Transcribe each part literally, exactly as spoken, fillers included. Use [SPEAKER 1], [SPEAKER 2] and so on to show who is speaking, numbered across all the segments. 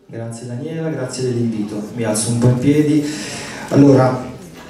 [SPEAKER 1] Grazie Daniela, grazie dell'invito. Mi alzo un po' in piedi. Allora,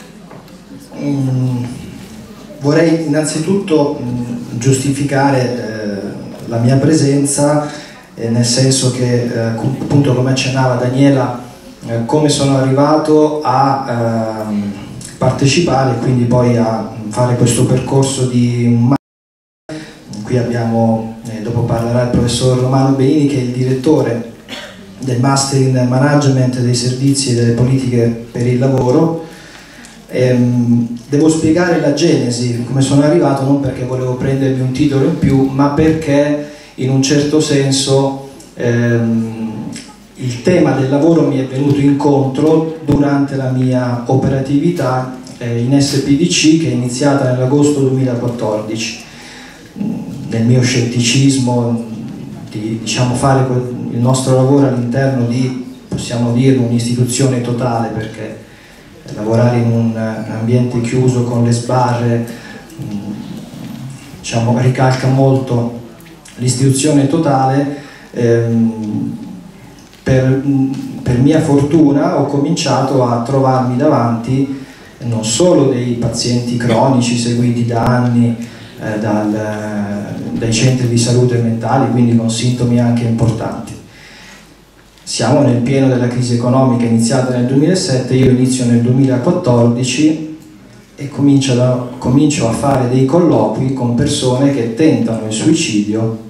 [SPEAKER 1] mh, vorrei innanzitutto mh, giustificare eh, la mia presenza, eh, nel senso che, eh, appunto come accennava Daniela, eh, come sono arrivato a eh, partecipare e quindi poi a fare questo percorso di un qui abbiamo, eh, dopo parlerà il professor Romano Benini, che è il direttore del Master in Management dei Servizi e delle Politiche per il Lavoro. Ehm, devo spiegare la genesi, come sono arrivato, non perché volevo prendermi un titolo in più, ma perché in un certo senso ehm, il tema del lavoro mi è venuto incontro durante la mia operatività eh, in S P D C, che è iniziata nell'agosto duemilaquattordici. Nel mio scetticismo di, diciamo, fare il nostro lavoro all'interno di, possiamo dire, un'istituzione totale, perché lavorare in un, un ambiente chiuso con le sbarre diciamo, ricalca molto l'istituzione totale. ehm, per, per mia fortuna ho cominciato a trovarmi davanti non solo dei pazienti cronici seguiti da anni eh, dal, dai centri di salute mentali, quindi con sintomi anche importanti. Siamo nel pieno della crisi economica iniziata nel duemilasette, io inizio nel duemilaquattordici e comincio, da, comincio a fare dei colloqui con persone che tentano il suicidio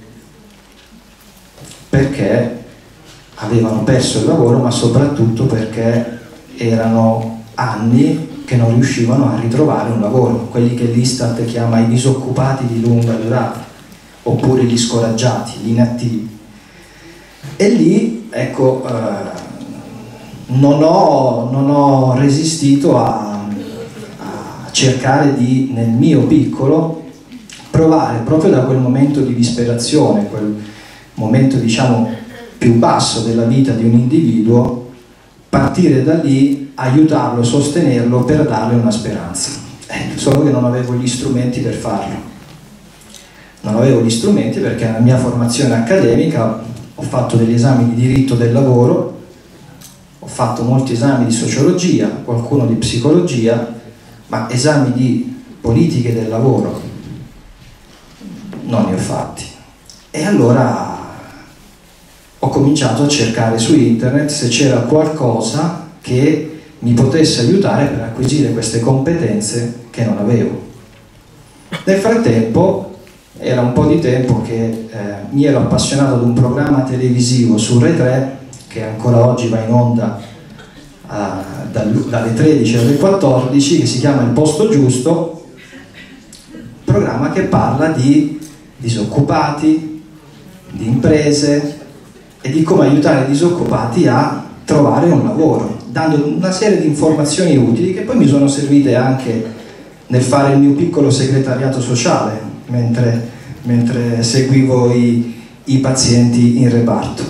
[SPEAKER 1] perché avevano perso il lavoro, ma soprattutto perché erano anni che non riuscivano a ritrovare un lavoro, quelli che l'Istat chiama i disoccupati di lunga durata, oppure gli scoraggiati, gli inattivi. E lì, ecco, eh, non, ho, non ho resistito a, a cercare di, nel mio piccolo, provare proprio da quel momento di disperazione, quel momento, diciamo, più basso della vita di un individuo, partire da lì, aiutarlo, sostenerlo per darle una speranza. Eh, solo che non avevo gli strumenti per farlo. Non avevo gli strumenti perché nella mia formazione accademica ho fatto degli esami di diritto del lavoro, ho fatto molti esami di sociologia, qualcuno di psicologia, ma esami di politiche del lavoro non ne ho fatti. E allora ho cominciato a cercare su internet se c'era qualcosa che mi potesse aiutare per acquisire queste competenze che non avevo. Nel frattempo, era un po' di tempo che eh, mi ero appassionato ad un programma televisivo su Rai tre, che ancora oggi va in onda uh, dal, dalle tredici alle quattordici, che si chiama Il Posto Giusto, programma che parla di disoccupati, di imprese e di come aiutare i disoccupati a trovare un lavoro, dando una serie di informazioni utili che poi mi sono servite anche nel fare il mio piccolo segretariato sociale mentre, mentre seguivo i, i pazienti in reparto.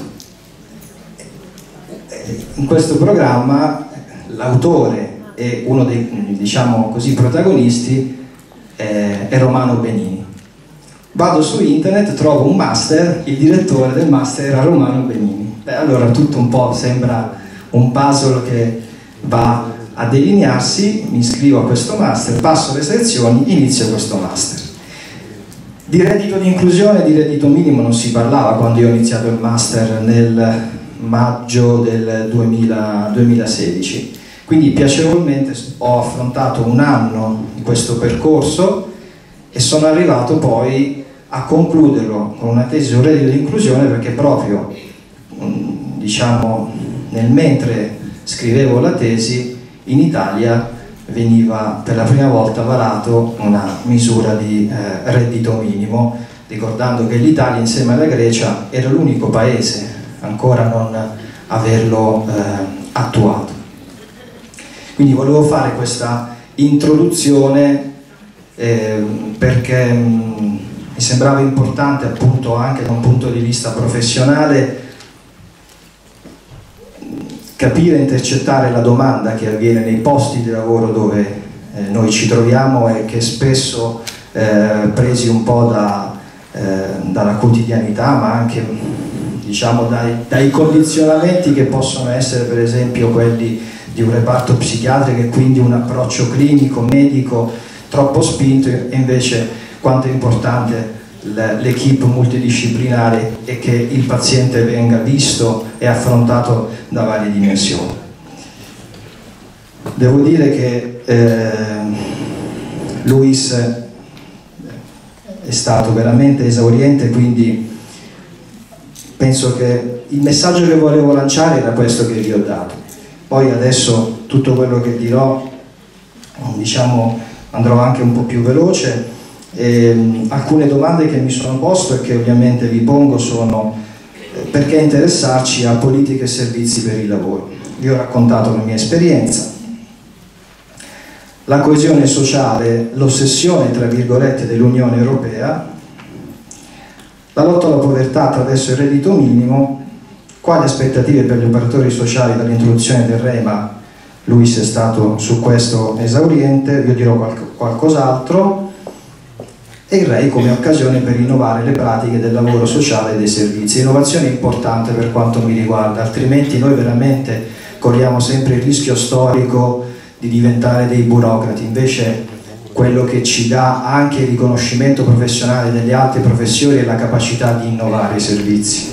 [SPEAKER 1] In questo programma l'autore e uno dei, diciamo così, protagonisti è, è Romano Benini. Vado su internet, trovo un master, il direttore del master era Romano Benini. Beh, allora tutto un po' sembra un puzzle che va a delinearsi, mi iscrivo a questo master, passo le selezioni, inizio questo master. Di reddito di inclusione e di reddito minimo non si parlava quando io ho iniziato il master nel maggio del duemila, duemilasedici. Quindi piacevolmente ho affrontato un anno di questo percorso e sono arrivato poi a concluderlo con una tesi sul reddito di inclusione, perché proprio, diciamo, nel mentre scrivevo la tesi, in Italia veniva per la prima volta varato una misura di eh, reddito minimo, ricordando che l'Italia insieme alla Grecia era l'unico paese ancora a non averlo eh, attuato. Quindi volevo fare questa introduzione eh, perché mh, mi sembrava importante, appunto, anche da un punto di vista professionale, capire e intercettare la domanda che avviene nei posti di lavoro dove eh, noi ci troviamo e che spesso, eh, presi un po' da, eh, dalla quotidianità, ma anche diciamo dai, dai condizionamenti che possono essere per esempio quelli di un reparto psichiatrico e quindi un approccio clinico, medico troppo spinto, e invece quanto è importante l'equipe multidisciplinare e che il paziente venga visto e affrontato da varie dimensioni. Devo dire che eh, Luis è stato veramente esauriente, quindi penso che il messaggio che volevo lanciare era questo che vi ho dato. Poi adesso tutto quello che dirò, diciamo, andrò anche un po' più veloce. E, alcune domande che mi sono posto e che ovviamente vi pongo sono eh, perché interessarci a politiche e servizi per il lavoro. Vi ho raccontato la mia esperienza. La coesione sociale, l'ossessione tra virgolette dell'Unione Europea, la lotta alla povertà attraverso il reddito minimo, quali aspettative per gli operatori sociali dall'introduzione del REMA. Luis è stato su questo esauriente, io dirò qualc qualcos'altro, e il R E I come occasione per innovare le pratiche del lavoro sociale e dei servizi. Innovazione importante per quanto mi riguarda, altrimenti noi veramente corriamo sempre il rischio storico di diventare dei burocrati. Invece quello che ci dà anche il riconoscimento professionale delle altre professioni è la capacità di innovare i servizi.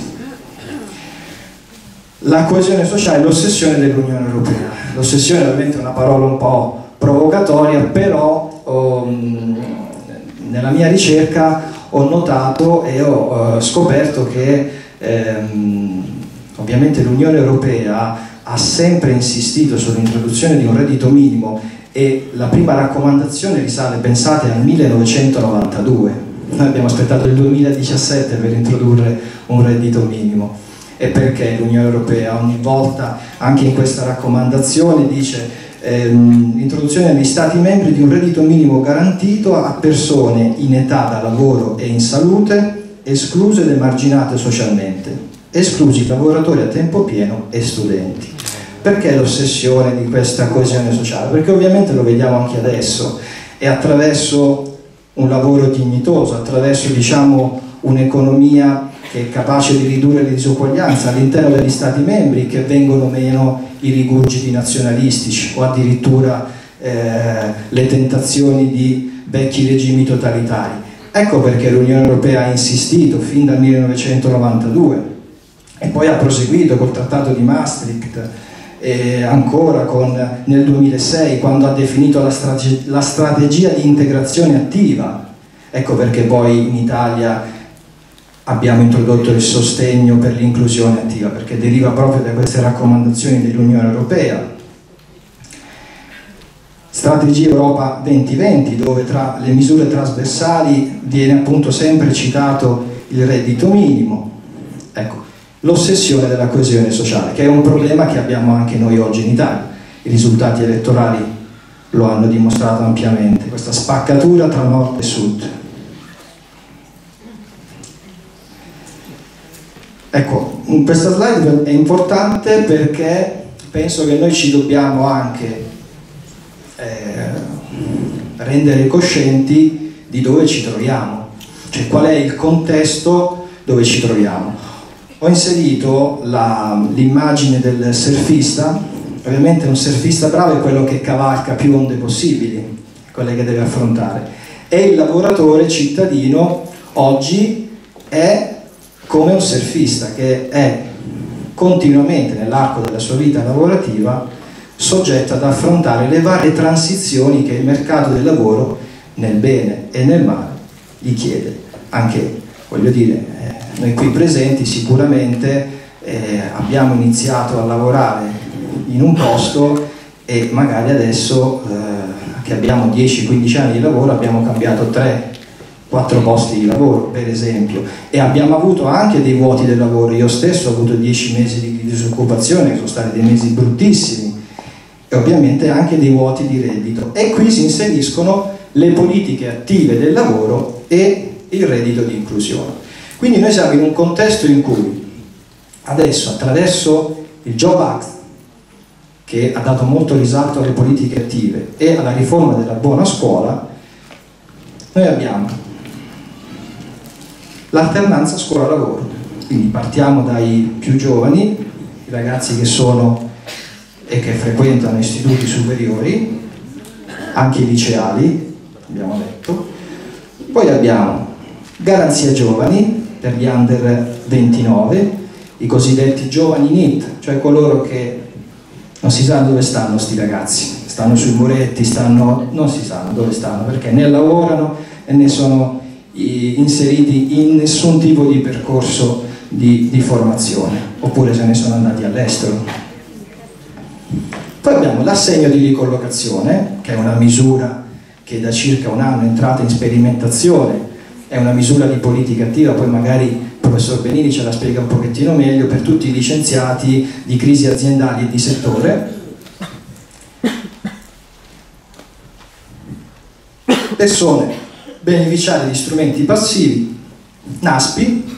[SPEAKER 1] La coesione sociale è l'ossessione dell'Unione Europea. L'ossessione è ovviamente una parola un po' provocatoria, però um, nella mia ricerca ho notato e ho uh, scoperto che ehm, ovviamente l'Unione Europea ha sempre insistito sull'introduzione di un reddito minimo, e la prima raccomandazione risale, pensate, al millenovecentonovantadue. Noi abbiamo aspettato il duemiladiciassette per introdurre un reddito minimo. E perché l'Unione Europea ogni volta, anche in questa raccomandazione, dice ehm, l'introduzione negli Stati membri di un reddito minimo garantito a persone in età da lavoro e in salute, escluse ed emarginate socialmente, esclusi i lavoratori a tempo pieno e studenti. Perché l'ossessione di questa coesione sociale? Perché ovviamente lo vediamo anche adesso, è attraverso un lavoro dignitoso, attraverso, diciamo, un'economia che è capace di ridurre le disuguaglianze all'interno degli Stati membri che vengono meno i rigurgiti nazionalistici o addirittura eh, le tentazioni di vecchi regimi totalitari. Ecco perché l'Unione Europea ha insistito fin dal millenovecentonovantadue e poi ha proseguito col Trattato di Maastricht e ancora con, nel duemilasei, quando ha definito la, strate la strategia di integrazione attiva. Ecco perché poi in Italia abbiamo introdotto il sostegno per l'inclusione attiva, perché deriva proprio da queste raccomandazioni dell'Unione Europea. Strategia Europa duemilaventi, dove tra le misure trasversali viene appunto sempre citato il reddito minimo. Ecco, l'ossessione della coesione sociale, che è un problema che abbiamo anche noi oggi in Italia. I risultati elettorali lo hanno dimostrato ampiamente, questa spaccatura tra nord e sud. Ecco, questa slide è importante perché penso che noi ci dobbiamo anche eh, rendere coscienti di dove ci troviamo, cioè qual è il contesto dove ci troviamo. Ho inserito l'immagine del surfista. Ovviamente un surfista bravo è quello che cavalca più onde possibili, quelle che deve affrontare, e il lavoratore cittadino oggi è come un surfista che è continuamente nell'arco della sua vita lavorativa soggetto ad affrontare le varie transizioni che il mercato del lavoro nel bene e nel male gli chiede. Anche, voglio dire, eh, noi qui presenti sicuramente eh, abbiamo iniziato a lavorare in un posto e magari adesso eh, che abbiamo dieci quindici anni di lavoro abbiamo cambiato tre quattro posti di lavoro, per esempio, e abbiamo avuto anche dei vuoti del lavoro. Io stesso ho avuto dieci mesi di disoccupazione, che sono stati dei mesi bruttissimi, e ovviamente anche dei vuoti di reddito. E qui si inseriscono le politiche attive del lavoro e il reddito di inclusione. Quindi noi siamo in un contesto in cui adesso, attraverso il Job Act, che ha dato molto risalto alle politiche attive e alla riforma della buona scuola, noi abbiamo l'alternanza scuola-lavoro. Quindi partiamo dai più giovani, i ragazzi che sono e che frequentano istituti superiori, anche i liceali, abbiamo detto. Poi abbiamo Garanzia Giovani per gli under ventinove, i cosiddetti giovani N I T, cioè coloro che non si sa dove stanno sti ragazzi, stanno sui muretti, stanno, non si sanno dove stanno perché né lavorano e né sono inseriti in nessun tipo di percorso di, di formazione, oppure se ne sono andati all'estero. Poi abbiamo l'assegno di ricollocazione, che è una misura che da circa un anno è entrata in sperimentazione, è una misura di politica attiva, poi magari il professor Benini ce la spiega un pochettino meglio, per tutti i licenziati di crisi aziendali e di settore. Persone beneficiarie di strumenti passivi, NASPI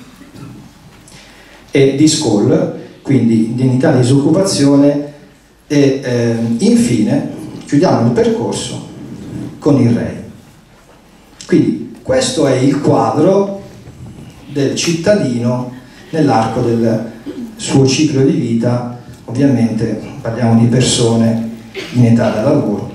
[SPEAKER 1] e D S C O L, quindi indennità di disoccupazione, e eh, infine chiudiamo il percorso con il R E I. Quindi questo è il quadro del cittadino nell'arco del suo ciclo di vita, ovviamente parliamo di persone in età da lavoro.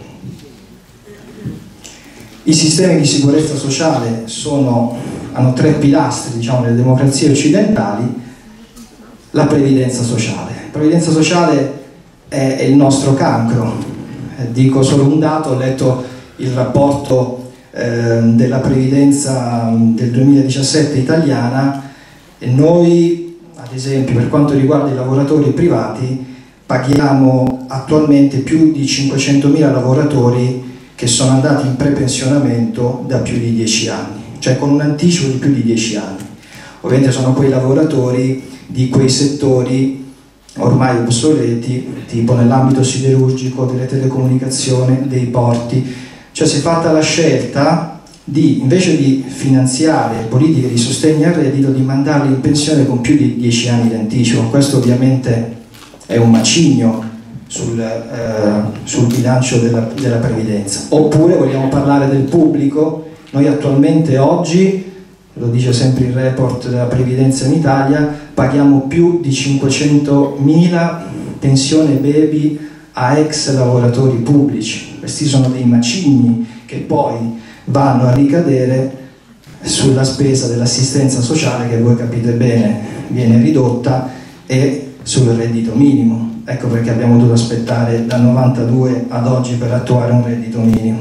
[SPEAKER 1] I sistemi di sicurezza sociale sono, hanno tre pilastri, diciamo, nelle democrazie occidentali. La previdenza sociale. La previdenza sociale è, è il nostro cancro. Eh, dico solo un dato, ho letto il rapporto eh, della previdenza del duemiladiciassette italiana e noi, ad esempio, per quanto riguarda i lavoratori privati, paghiamo attualmente più di cinquecentomila lavoratori che sono andati in prepensionamento da più di dieci anni, cioè con un anticipo di più di dieci anni. Ovviamente sono quei lavoratori di quei settori ormai obsoleti, tipo nell'ambito siderurgico, delle telecomunicazioni, dei porti. Cioè si è fatta la scelta di, invece di finanziare politiche di sostegno al reddito, di mandarli in pensione con più di dieci anni di anticipo. Questo ovviamente è un macigno sul, eh, sul bilancio della, della previdenza. Oppure vogliamo parlare del pubblico. Noi attualmente oggi, lo dice sempre il report della previdenza in Italia, paghiamo più di cinquecentomila pensioni baby a ex lavoratori pubblici. Questi sono dei macigni che poi vanno a ricadere sulla spesa dell'assistenza sociale, che voi capite bene viene ridotta, e sul reddito minimo. Ecco perché abbiamo dovuto aspettare dal novantadue ad oggi per attuare un reddito minimo.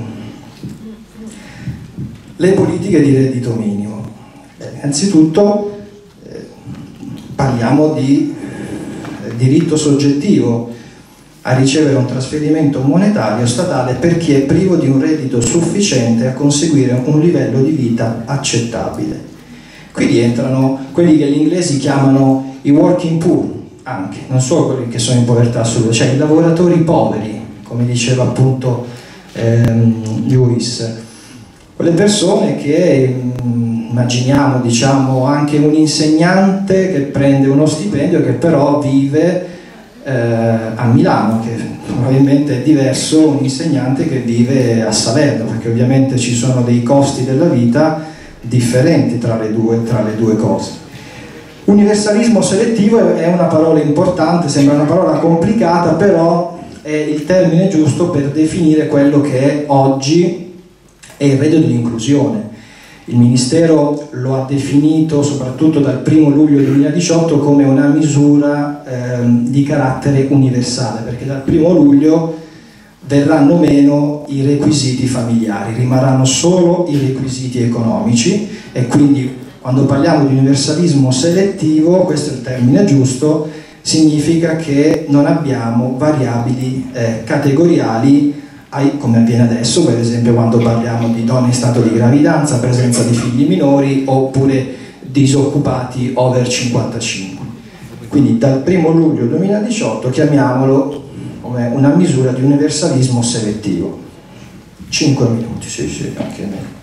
[SPEAKER 1] Le politiche di reddito minimo. Eh, innanzitutto eh, parliamo di eh, diritto soggettivo a ricevere un trasferimento monetario statale per chi è privo di un reddito sufficiente a conseguire un livello di vita accettabile. Qui rientrano quelli che gli inglesi chiamano i working poor, anche, non solo quelli che sono in povertà assoluta, cioè i lavoratori poveri, come diceva appunto ehm, Lewis, quelle persone che mh, immaginiamo, diciamo, anche un insegnante che prende uno stipendio che però vive eh, a Milano, che probabilmente è diverso un insegnante che vive a Salerno, perché ovviamente ci sono dei costi della vita differenti tra le due, tra le due cose. Universalismo selettivo è una parola importante, sembra una parola complicata, però è il termine giusto per definire quello che è oggi è il reddito di inclusione. Il Ministero lo ha definito soprattutto dal primo luglio duemiladiciotto come una misura ehm, di carattere universale, perché dal primo luglio verranno meno i requisiti familiari, rimarranno solo i requisiti economici, e quindi quando parliamo di universalismo selettivo, questo è il termine giusto, significa che non abbiamo variabili eh, categoriali, come avviene adesso, per esempio quando parliamo di donne in stato di gravidanza, presenza di figli minori, oppure disoccupati over cinquantacinque. Quindi dal primo luglio duemiladiciotto chiamiamolo come una misura di universalismo selettivo. cinque minuti, sì, sì, anche meno.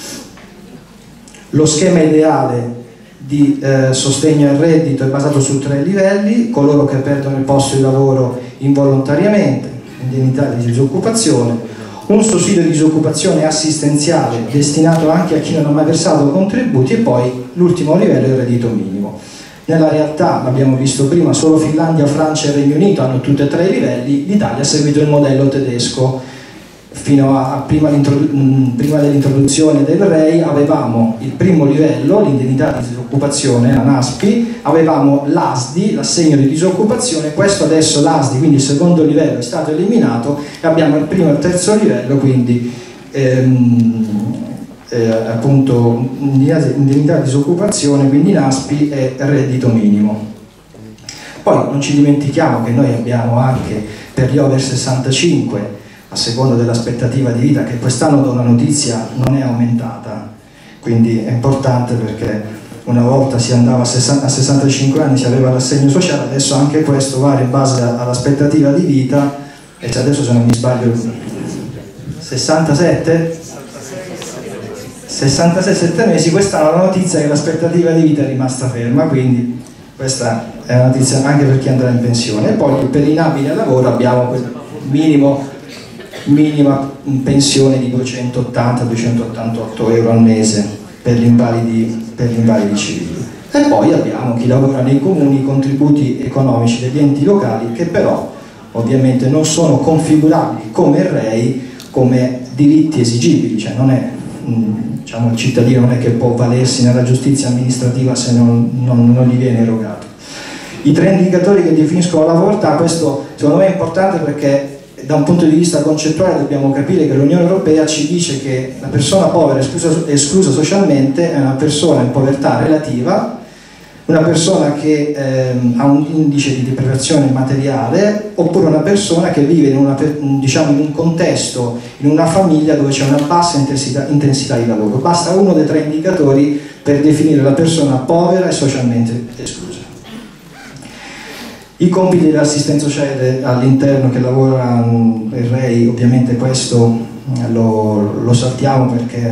[SPEAKER 1] Lo schema ideale di eh, sostegno al reddito è basato su tre livelli: coloro che perdono il posto di lavoro involontariamente, indennità di disoccupazione, un sussidio di disoccupazione assistenziale destinato anche a chi non ha mai versato contributi, e poi l'ultimo livello è il reddito minimo. Nella realtà, l'abbiamo visto prima, solo Finlandia, Francia e Regno Unito hanno tutti e tre i livelli, l'Italia ha seguito il modello tedesco. Fino a, a prima, prima dell'introduzione del R E I avevamo il primo livello, l'indennità di disoccupazione, la NASPI, avevamo l'A S D I, l'assegno di disoccupazione, questo adesso l'A S D I, quindi il secondo livello, è stato eliminato e abbiamo il primo e il terzo livello, quindi ehm, eh, appunto indennità di disoccupazione, quindi NASPI e reddito minimo. Poi non ci dimentichiamo che noi abbiamo anche per gli over sessantacinque, a seconda dell'aspettativa di vita, che quest'anno do una notizia, non è aumentata, quindi è importante perché una volta si andava a sessantacinque anni, si aveva l'assegno sociale, adesso anche questo varia in base all'aspettativa di vita, e adesso se non mi sbaglio sessantasette? sessantasei sette mesi, quest'anno la notizia è che l'aspettativa di vita è rimasta ferma, quindi questa è una notizia anche per chi andrà in pensione. E poi per i inabili al lavoro abbiamo quel minimo minima pensione di duecentottanta duecentottantotto euro al mese per gli invalidi, per gli invalidi civili. E poi abbiamo chi lavora nei comuni, i contributi economici degli enti locali, che però ovviamente non sono configurabili come il R E I come diritti esigibili, cioè non è, diciamo, il cittadino non è che può valersi nella giustizia amministrativa se non, non, non gli viene erogato. I tre indicatori che definiscono la povertà, questo secondo me è importante perché da un punto di vista concettuale dobbiamo capire che l'Unione Europea ci dice che la persona povera esclusa, esclusa socialmente è una persona in povertà relativa, una persona che ehm, ha un indice di deprivazione materiale, oppure una persona che vive in, una, diciamo, in un contesto, in una famiglia dove c'è una bassa intensità, intensità di lavoro. Basta uno dei tre indicatori per definire la persona povera e socialmente esclusa. I compiti dell'assistente sociale all'interno che lavora il R E I, ovviamente questo lo, lo saltiamo perché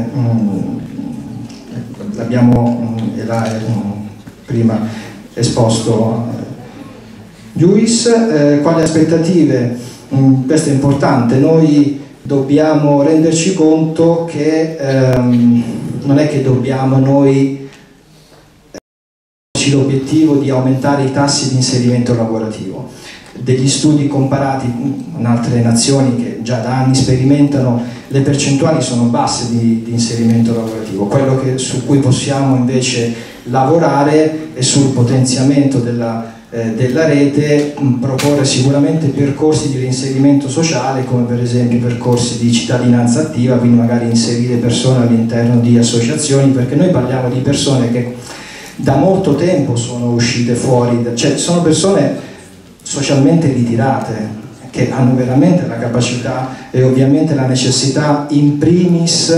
[SPEAKER 1] l'abbiamo prima esposto Luis. Eh, quali aspettative? Mh, questo è importante, noi dobbiamo renderci conto che ehm, non è che dobbiamo noi l'obiettivo di aumentare i tassi di inserimento lavorativo. Degli studi comparati con altre nazioni che già da anni sperimentano, le percentuali sono basse di, di inserimento lavorativo. Quello che, su cui possiamo invece lavorare è sul potenziamento della, eh, della rete, mh, proporre sicuramente percorsi di reinserimento sociale, come per esempio percorsi di cittadinanza attiva, quindi magari inserire persone all'interno di associazioni, perché noi parliamo di persone che da molto tempo sono uscite fuori, cioè sono persone socialmente ritirate che hanno veramente la capacità e ovviamente la necessità in primis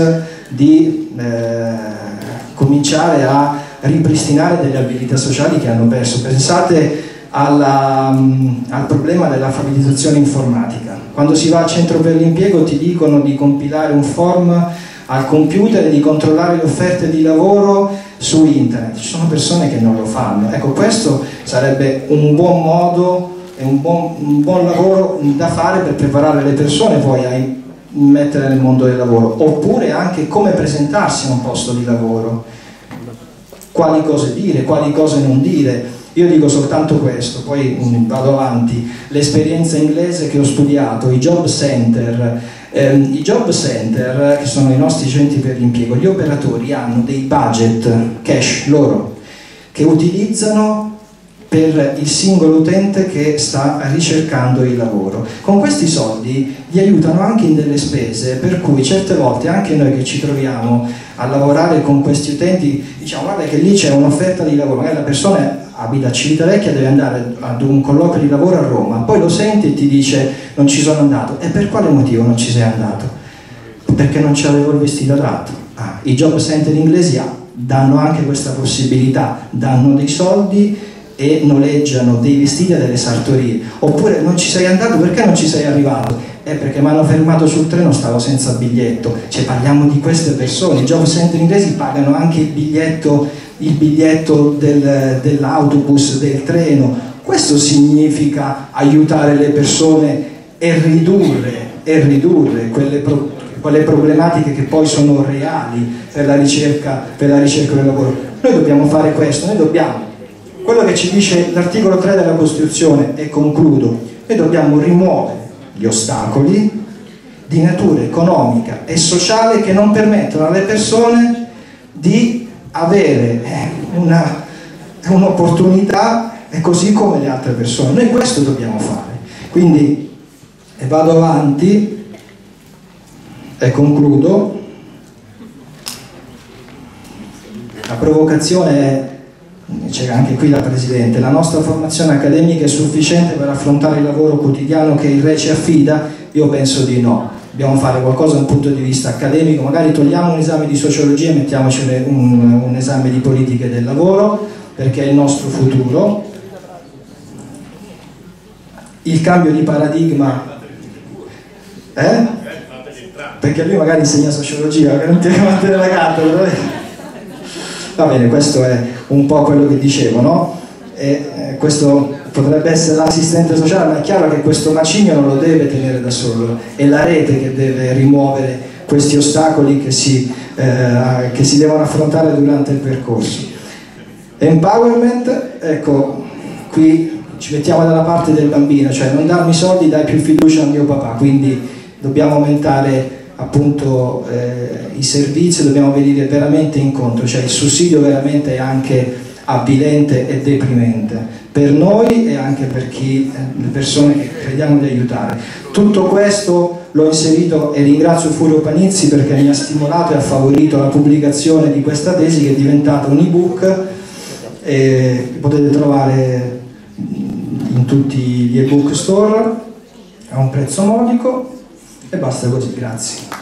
[SPEAKER 1] di eh, cominciare a ripristinare delle abilità sociali che hanno perso. Pensate alla, al problema dell'alfabetizzazione informatica. Quando si va al centro per l'impiego ti dicono di compilare un form al computer e di controllare le offerte di lavoro su internet. Ci sono persone che non lo fanno. Ecco, questo sarebbe un buon modo e un buon, un buon lavoro da fare per preparare le persone poi a mettere nel mondo del lavoro, oppure anche come presentarsi a un posto di lavoro, quali cose dire, quali cose non dire. Io dico soltanto questo, poi mh, vado avanti. L'esperienza inglese che ho studiato, i job center, ehm, i job center che sono i nostri centri per l'impiego, gli operatori hanno dei budget cash loro che utilizzano per il singolo utente che sta ricercando il lavoro. Con questi soldi gli aiutano anche in delle spese, per cui certe volte anche noi che ci troviamo a lavorare con questi utenti diciamo guarda che lì c'è un'offerta di lavoro, magari la persona abita a Civitavecchia, deve andare ad un colloquio di lavoro a Roma, poi lo senti e ti dice non ci sono andato. E per quale motivo non ci sei andato? Perché non c'avevo il vestito adatto. Ah, i job center inglesi ah, danno anche questa possibilità, danno dei soldi e noleggiano dei vestiti a delle sartorie. Oppure non ci sei andato, perché non ci sei arrivato? Eh, perché mi hanno fermato sul treno, stavo senza biglietto. Cioè parliamo di queste persone. I job center inglesi pagano anche il biglietto, il biglietto del, dell'autobus, del treno. Questo significa aiutare le persone e ridurre, e ridurre quelle, pro, quelle problematiche che poi sono reali per la ricerca, per la ricerca del lavoro. Noi dobbiamo fare questo, noi dobbiamo quello che ci dice l'articolo tre della Costituzione, e concludo, noi dobbiamo rimuovere gli ostacoli di natura economica e sociale che non permettono alle persone di avere una, un'opportunità così come le altre persone. Noi questo dobbiamo fare. Quindi, e vado avanti e concludo, la provocazione è, c'è anche qui la Presidente, la nostra formazione accademica è sufficiente per affrontare il lavoro quotidiano che il Re ci affida? Io penso di no. Dobbiamo fare qualcosa da un punto di vista accademico, magari togliamo un esame di sociologia e mettiamoci un, un esame di politiche del lavoro, perché è il nostro futuro. Il cambio di paradigma, eh? Perché lui magari insegna sociologia, che non ti deve mantenere la cattedra. Va bene, questo è un po' quello che dicevo, no? E, eh, questo potrebbe essere l'assistente sociale, ma è chiaro che questo macigno non lo deve tenere da solo, è la rete che deve rimuovere questi ostacoli che si, eh, che si devono affrontare durante il percorso. Empowerment, ecco, qui ci mettiamo dalla parte del bambino, cioè non darmi soldi, dai più fiducia a mio papà, quindi dobbiamo aumentare appunto eh, i servizi, dobbiamo venire veramente incontro, cioè il sussidio veramente è anche avvilente e deprimente per noi e anche per chi, le persone che crediamo di aiutare. Tutto questo l'ho inserito e ringrazio Furio Panizzi perché mi ha stimolato e ha favorito la pubblicazione di questa tesi, che è diventata un ebook e potete trovare in tutti gli ebook store a un prezzo modico, e basta così, grazie.